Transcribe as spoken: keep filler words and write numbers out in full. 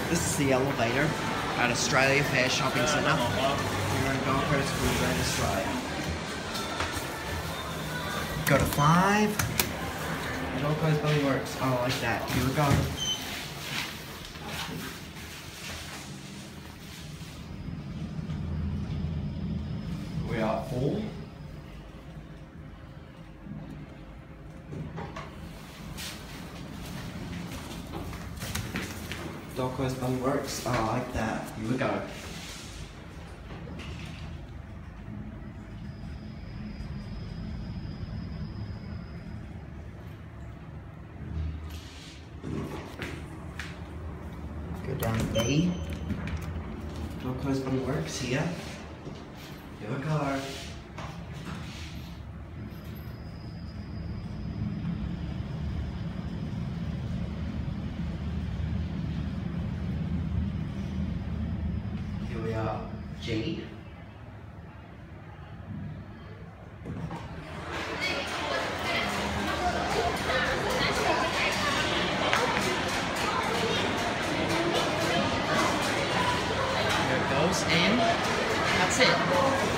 This is the elevator at Australia Fair Shopping Centre. We're in Gold Coast, Queensland, Australia. Go to five. Gold Coast belly works. Oh, like that. Here we go. We are at four. Gold Coast belly works. Oh, I like that. Here we go. Go down to B. Gold Coast belly works here. Here we go. Here we are, G. There it goes, and that's it.